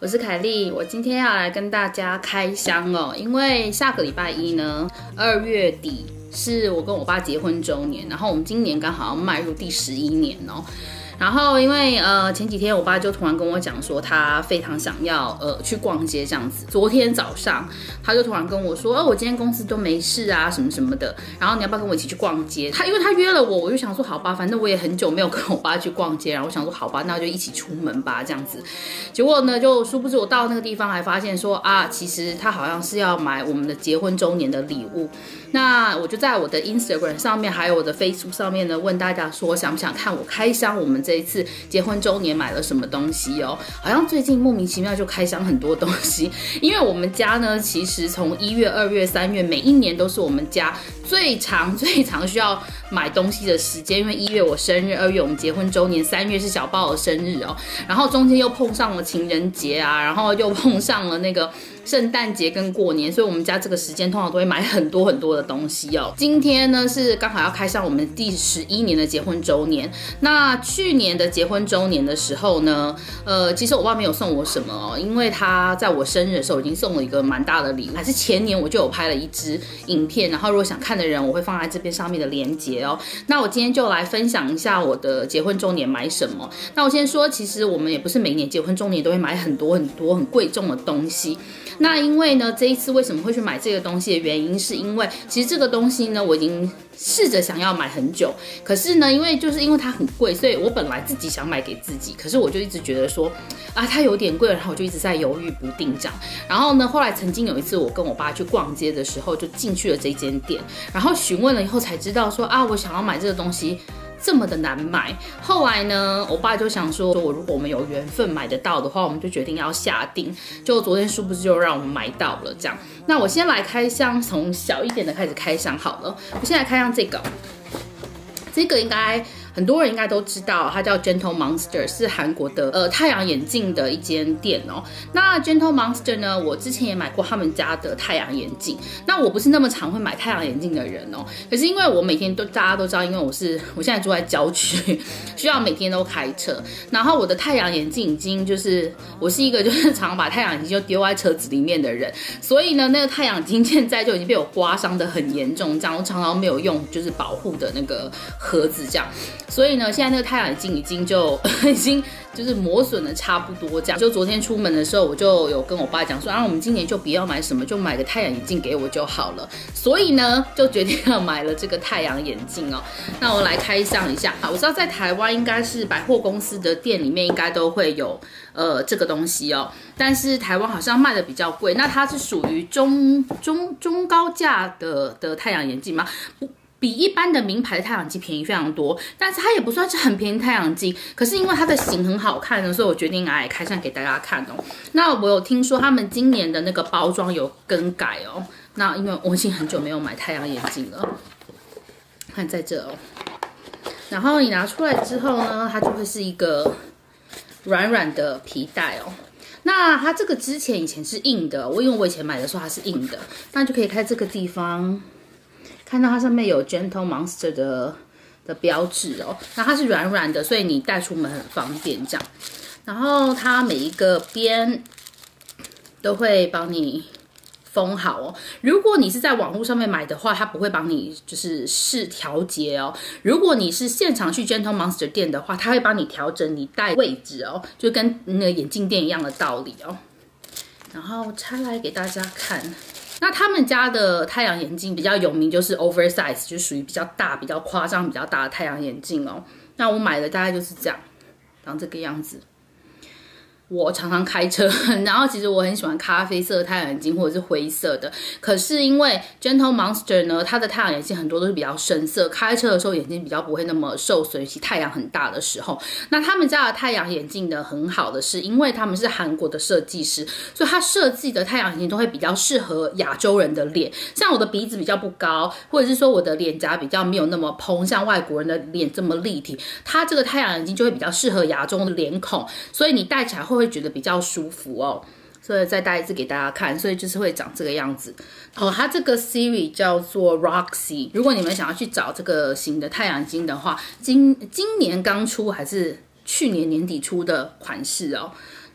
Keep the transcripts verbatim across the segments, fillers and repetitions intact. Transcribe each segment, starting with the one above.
我是凯莉，我今天要来跟大家开箱哦，因为下个礼拜一呢，二月底是我跟我爸结婚周年，然后我们今年刚好要迈入第十一年哦。然后因为呃前几天我爸就突然跟我讲说他非常想要呃去逛街这样子，昨天早上他就突然跟我说，哦我今天公司都没事啊什么什么的，然后你要不要跟我一起去逛街？他因为他约了我，我就想说好吧，反正我也很久没有跟我爸去逛街，然后我想说好吧，那就一起出门吧这样子。结果呢就殊不知我到那个地方还发现说啊，其实他好像是要买我们的结婚周年的礼物。那我就在我的 Instagram 上面还有我的 Facebook 上面呢问大家说想不想看我开箱我们这一次结婚周年买了什么东西哦。好像最近莫名其妙就开箱很多东西，因为我们家呢其实从一月、二月、三月每一年都是我们家最长最长需要买东西的时间，因为一月我生日，二月我们结婚周年，三月是小豹的生日哦，然后中间又碰上了情人节啊，然后又碰上了那个圣诞节跟过年，所以我们家这个时间通常都会买很多很多的东西哦。今天呢是刚好要开上我们第十一年的结婚周年。那去年的结婚周年的时候呢，呃，其实我爸没有送我什么哦，因为他在我生日的时候已经送了一个蛮大的礼物，还是前年我就有拍了一支影片，然后如果想看的人，我会放在这边上面的连结哦。那我今天就来分享一下我的结婚周年买什么。那我先说，其实我们也不是每年结婚周年都会买很多很多很贵重的东西。那因为呢，这一次为什么会去买这个东西的原因，是因为其实这个东西呢，我已经试着想要买很久，可是呢，因为就是因为它很贵，所以我本来自己想买给自己，可是我就一直觉得说，啊，它有点贵，然后我就一直在犹豫不定这样。然后呢，后来曾经有一次我跟我爸去逛街的时候，就进去了这间店，然后询问了以后才知道说，啊，我想要买这个东西这么的难买。后来呢，我爸就想说，我如果我们有缘分买得到的话，我们就决定要下定。就昨天殊不知就让我们买到了这样。那我先来开箱，从小一点的开始开箱好了。我先来开箱这个，这个应该很多人应该都知道，它叫 Gentle Monster， 是韩国的呃太阳眼镜的一间店哦。那 Gentle Monster 呢，我之前也买过他们家的太阳眼镜。那我不是那么常会买太阳眼镜的人哦，可是因为我每天都大家都知道，因为我是我现在住在郊区，需要每天都开车，然后我的太阳眼镜已经就是我是一个就是常把太阳眼镜就丢在车子里面的人，所以呢，那个太阳眼镜现在就已经被我刮伤的很严重，这样我常常没有用就是保护的那个盒子这样。所以呢，现在那个太阳眼镜已经就已经就是磨损的差不多这样。就昨天出门的时候，我就有跟我爸讲说，啊，我们今年就不要买什么，就买个太阳眼镜给我就好了。所以呢，就决定要买了这个太阳眼镜哦。那我来开箱一下，我知道在台湾应该是百货公司的店里面应该都会有呃这个东西哦，但是台湾好像卖的比较贵。那它是属于中中中高价的的太阳眼镜吗？不。比一般的名牌的太阳镜便宜非常多，但是它也不算是很便宜的太阳镜，可是因为它的型很好看呢，所以我决定来开箱给大家看哦。那我有听说他们今年的那个包装有更改哦，那因为我已经很久没有买太阳眼镜了，看在这哦。然后你拿出来之后呢，它就会是一个软软的皮带哦。那它这个之前以前是硬的，我因为我以前买的时候它是硬的，那就可以开这个地方。看到它上面有 Gentle Monster 的的标志哦，那它是软软的，所以你带出门很方便这样。然后它每一个边都会帮你封好哦。如果你是在网络上面买的话，它不会帮你就是试调节哦。如果你是现场去 Gentle Monster 店的话，它会帮你调整你戴位置哦，就跟那个眼镜店一样的道理哦。然后拆来给大家看。那他们家的太阳眼镜比较有名，就是 oversize， 就是属于比较大、比较夸张、比较大的太阳眼镜哦。那我买的大概就是这样，长这个样子。我常常开车，然后其实我很喜欢咖啡色的太阳眼镜或者是灰色的，可是因为 Gentle Monster 呢，它的太阳眼镜很多都是比较深色，开车的时候眼睛比较不会那么受损，尤其太阳很大的时候。那他们家的太阳眼镜呢，很好的是因为他们是韩国的设计师，所以他设计的太阳眼镜都会比较适合亚洲人的脸。像我的鼻子比较不高，或者是说我的脸颊比较没有那么蓬，像外国人的脸这么立体，它这个太阳眼镜就会比较适合亚洲的脸孔，所以你戴起来会会觉得比较舒服哦。所以再戴一次给大家看，所以就是会长这个样子哦。它这个 series 叫做 Roxy， 如果你们想要去找这个型的太阳镜的话，今今年刚出还是去年年底出的款式哦。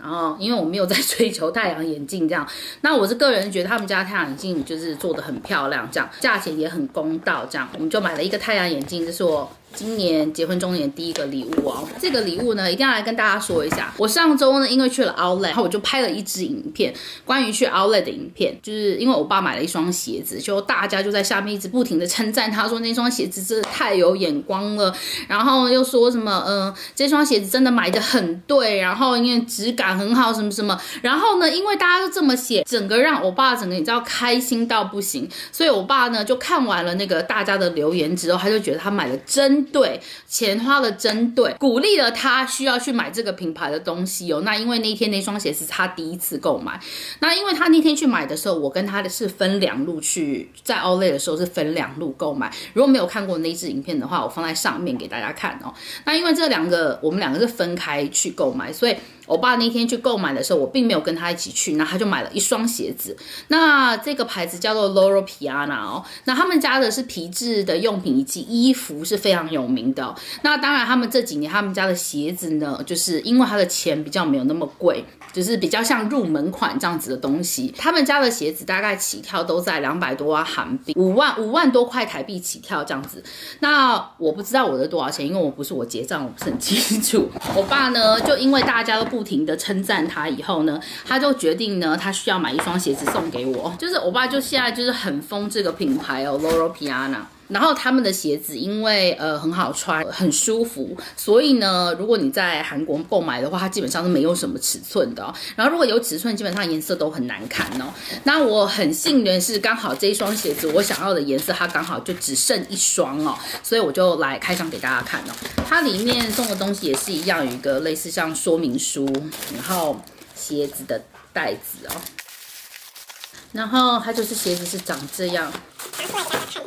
然后因为我没有在追求太阳眼镜这样，那我是个人觉得他们家太阳眼镜就是做的很漂亮，这样价钱也很公道，这样我们就买了一个太阳眼镜，这是我今年结婚周年第一个礼物哦。这个礼物呢，一定要来跟大家说一下。我上周呢，因为去了 Outlet， 然后我就拍了一支影片，关于去 Outlet 的影片，就是因为我爸买了一双鞋子，就大家就在下面一直不停的称赞他，说那双鞋子真的太有眼光了，然后又说什么，嗯、呃，这双鞋子真的买的很对，然后因为质感很好，什么什么，然后呢，因为大家都这么写，整个让我爸整个你知道开心到不行，所以我爸呢就看完了那个大家的留言之后，他就觉得他买了真对，钱花了真对，鼓励了他需要去买这个品牌的东西哦。那因为那天那双鞋是他第一次购买，那因为他那天去买的时候，我跟他的是分两路去，在 Outlet 的时候是分两路购买。如果没有看过那支影片的话，我放在上面给大家看哦。那因为这两个我们两个是分开去购买，所以我爸那天去购买的时候，我并没有跟他一起去，那他就买了一双鞋子。那这个牌子叫做 Loro Piana 哦，那他们家的是皮质的用品以及衣服是非常有名的哦。那当然，他们这几年他们家的鞋子呢，就是因为他的钱比较没有那么贵，就是比较像入门款这样子的东西。他们家的鞋子大概起跳都在两百多万韩币，五万五万多块台币起跳这样子。那我不知道我的多少钱，因为我不是我结账，我不是很清楚。我爸呢，就因为大家都不停的称赞他以后呢，他就决定呢，他需要买一双鞋子送给我。就是我爸就现在就是很疯这个品牌哦 ，Loro Piana。然后他们的鞋子因为呃很好穿，很舒服，所以呢，如果你在韩国购买的话，它基本上是没有什么尺寸的哦。然后如果有尺寸，基本上颜色都很难看哦。那我很幸运的是，刚好这一双鞋子我想要的颜色，它刚好就只剩一双哦，所以我就来开箱给大家看哦。它里面送的东西也是一样，有一个类似像说明书，然后鞋子的袋子哦，然后它就是鞋子是长这样。拿出来给大家看。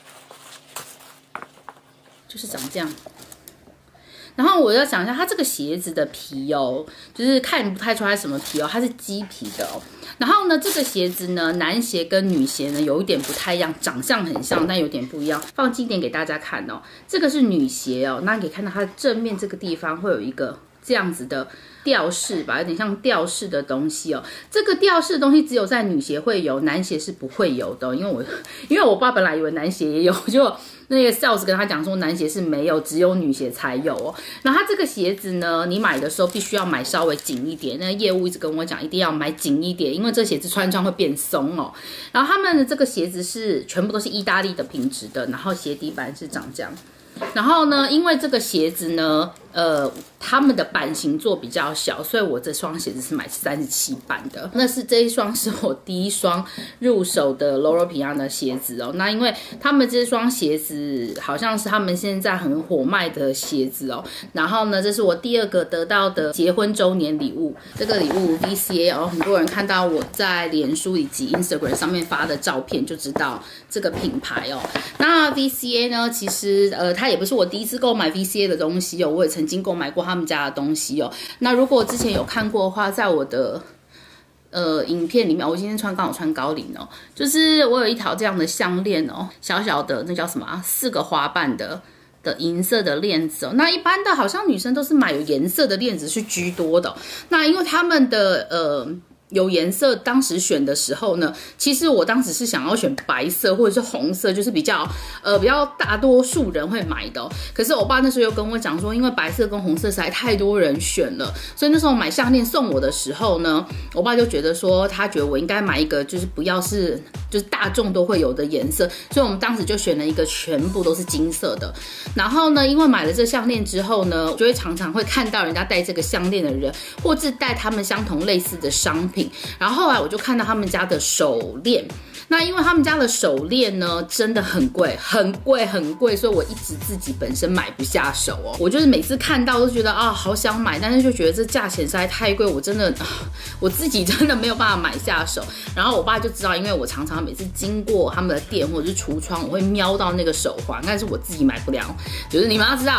就是长这样，然后我要讲一下，它这个鞋子的皮哦，就是看不太出来什么皮哦，它是鸡皮的哦。然后呢，这个鞋子呢，男鞋跟女鞋呢有一点不太一样，长相很像，但有点不一样。放近点给大家看哦，这个是女鞋哦，那你可以看到它的正面这个地方会有一个这样子的吊饰吧，有点像吊饰的东西哦。这个吊饰的东西只有在女鞋会有，男鞋是不会有的哦。因为我因为我爸本来以为男鞋也有，就那个 sales 跟他讲说男鞋是没有，只有女鞋才有哦。然后它这个鞋子呢，你买的时候必须要买稍微紧一点。那个业务一直跟我讲，一定要买紧一点，因为这鞋子穿穿会变松哦。然后他们的这个鞋子是全部都是意大利的品质的，然后鞋底板是长这样。然后呢，因为这个鞋子呢，呃，他们的版型做比较小，所以我这双鞋子是买三十七版的。那是这一双是我第一双入手的 Loro Piana 的鞋子哦。那因为他们这双鞋子好像是他们现在很火卖的鞋子哦。然后呢，这是我第二个得到的结婚周年礼物。这个礼物 V C A 哦，很多人看到我在脸书以及 Instagram 上面发的照片就知道这个品牌哦。那 V C A 呢，其实呃它。它也不是我第一次购买 V C A 的东西哦，我也曾经购买过他们家的东西哦。那如果之前有看过的话，在我的呃影片里面，我今天穿刚好穿高领哦，就是我有一条这样的项链哦，小小的那叫什么啊？四个花瓣的的银色的链子哦。那一般的好像女生都是买有颜色的链子是居多的哦。那因为他们的呃。有颜色，当时选的时候呢，其实我当时是想要选白色或者是红色，就是比较呃比较大多数人会买的哦。可是我爸那时候又跟我讲说，因为白色跟红色实在太多人选了，所以那时候买项链送我的时候呢，我爸就觉得说，他觉得我应该买一个就是不要是就是大众都会有的颜色，所以我们当时就选了一个全部都是金色的。然后呢，因为买了这项链之后呢，我就会常常会看到人家戴这个项链的人，或是戴他们相同类似的商品。然后后来我就看到他们家的手链，那因为他们家的手链呢真的很贵，很贵，很贵，所以我一直自己本身买不下手哦。我就是每次看到都觉得啊好想买，但是就觉得这价钱实在太贵，我真的、啊、我自己真的没有办法买下手。然后我爸就知道，因为我常常每次经过他们的店或者是橱窗，我会瞄到那个手环，但是我自己买不了。就是你们要知道。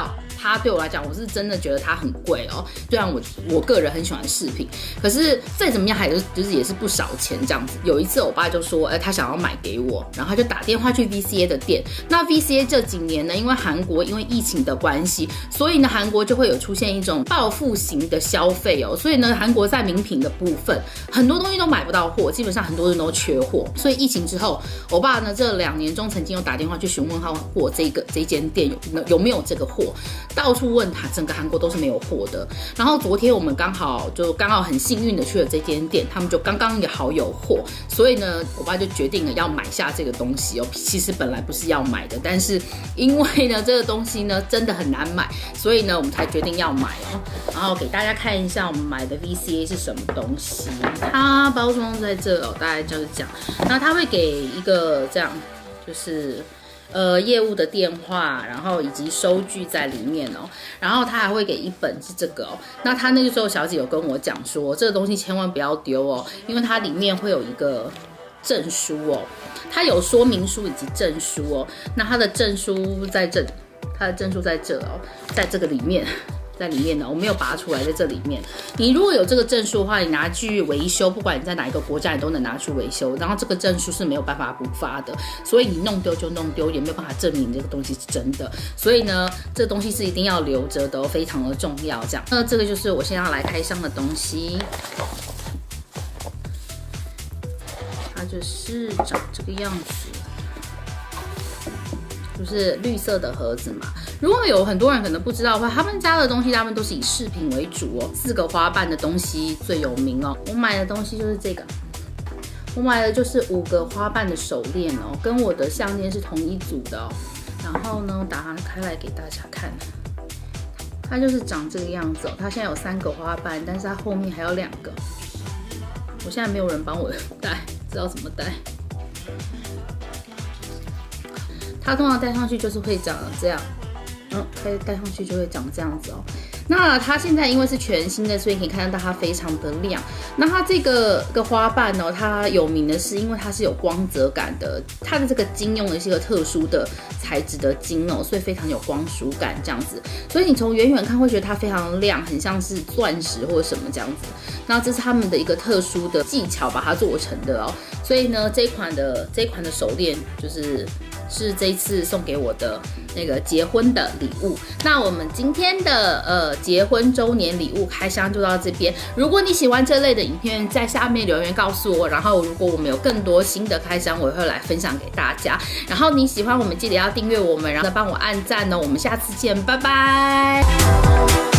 它对我来讲，我是真的觉得它很贵哦。虽然我我个人很喜欢饰品，可是再怎么样还是就是也是不少钱这样子。有一次我爸就说，哎，他想要买给我，然后他就打电话去 V C A 的店。那 V C A 这几年呢，因为韩国因为疫情的关系，所以呢韩国就会有出现一种报复型的消费哦。所以呢，韩国在名品的部分，很多东西都买不到货，基本上很多人都缺货。所以疫情之后，我爸呢这两年中曾经有打电话去询问他货这个这间店有有没有这个货，到处问他，整个韩国都是没有货的。然后昨天我们刚好就刚好很幸运的去了这间店，他们就刚刚也好有货，所以呢，我爸就决定了要买下这个东西哦。其实本来不是要买的，但是因为呢这个东西呢真的很难买，所以呢我们才决定要买哦。然后给大家看一下我们买的 V C A 是什么东西，它包装在这哦，大概就是这样。那它会给一个这样，就是呃业务的电话，然后以及收据在里面哦。然后他还会给一本是这个哦。那他那个时候小姐有跟我讲说，这个东西千万不要丢哦，因为它里面会有一个证书哦，它有说明书以及证书哦。那它的证书在这里，它的证书在这哦，在这个里面。在里面呢，我没有拔出来，在这里面。你如果有这个证书的话，你拿去维修，不管你在哪一个国家，你都能拿去维修。然后这个证书是没有办法补发的，所以你弄丢就弄丢，也没有办法证明你这个东西是真的。所以呢，这个东西是一定要留着的哦，非常的重要。这样，那这个就是我现在要来开箱的东西，它就是长这个样子。就是绿色的盒子嘛。如果有很多人可能不知道的话，他们家的东西大部分都是以饰品为主哦。四个花瓣的东西最有名哦。我买的东西就是这个，我买的就是五个花瓣的手链哦，跟我的项链是同一组的哦。然后呢，打开来给大家看，它就是长这个样子哦。它现在有三个花瓣，但是它后面还有两个。我现在没有人帮我戴，知道怎么戴。它通常戴上去就是会长这样，嗯，开始戴上去就会长这样子哦。那它现在因为是全新的，所以可以看到它非常的亮。那它这个个花瓣哦，它有名的是因为它是有光泽感的，它的这个金用的是一个特殊的材质的金哦，所以非常有光束感这样子。所以你从远远看会觉得它非常亮，很像是钻石或者什么这样子。那这是他们的一个特殊的技巧把它做成的哦。所以呢，这一款的这一款的手链就是是这一次送给我的那个结婚的礼物。那我们今天的呃结婚周年礼物开箱就到这边。如果你喜欢这类的影片，在下面留言告诉我。然后如果我们有更多新的开箱，我会来分享给大家。然后你喜欢我们，记得要订阅我们，然后帮我按赞哦。我们下次见，拜拜。